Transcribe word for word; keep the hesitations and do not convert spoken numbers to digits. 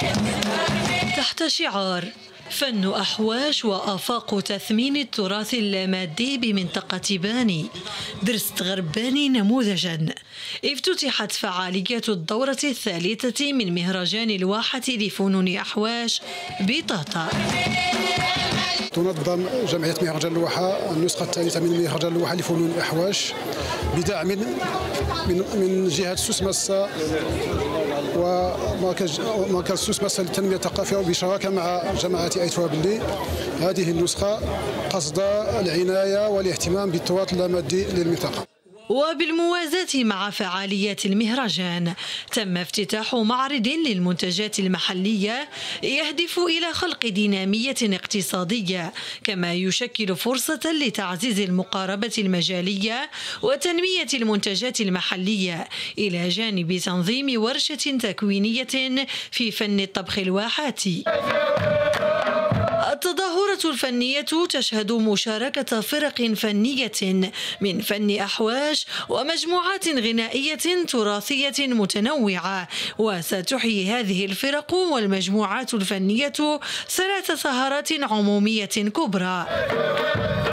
تحت شعار فن أحواش وآفاق تثمين التراث اللامادي بمنطقة باني، درست غرباني نموذجا. افتتحت فعاليات الدورة الثالثة من مهرجان الواحة لفنون أحواش بطاطا. تنظم جمعية مهرجان الواحة النسخة الثالثة من مهرجان الواحة لفنون الأحواش بدعم من من جهة سوس ماسا ومركز سوس ماسا للتنمية الثقافية وبشراكة مع جماعة أيتوا بلي. هذه النسخة قصد العناية والاهتمام بالتراث اللامادي للمنطقة. وبالموازاة مع فعاليات المهرجان تم افتتاح معرض للمنتجات المحلية يهدف إلى خلق دينامية اقتصادية، كما يشكل فرصة لتعزيز المقاربة المجالية وتنمية المنتجات المحلية، إلى جانب تنظيم ورشة تكوينية في فن الطبخ الواحاتي. التظاهرة الفنية تشهد مشاركة فرق فنية من فن أحواش ومجموعات غنائية تراثية متنوعة، وستحيي هذه الفرق والمجموعات الفنية ثلاث سهرات عمومية كبرى.